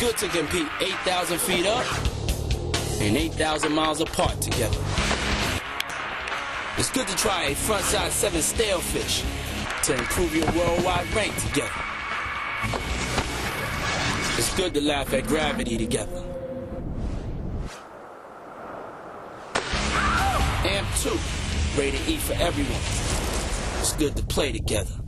good to compete 8,000 feet up and 8,000 miles apart together. It's good to try a frontside 7 stalefish to improve your worldwide rank together. It's good to laugh at gravity together. AMP 2, rated E for everyone. It's good to play together.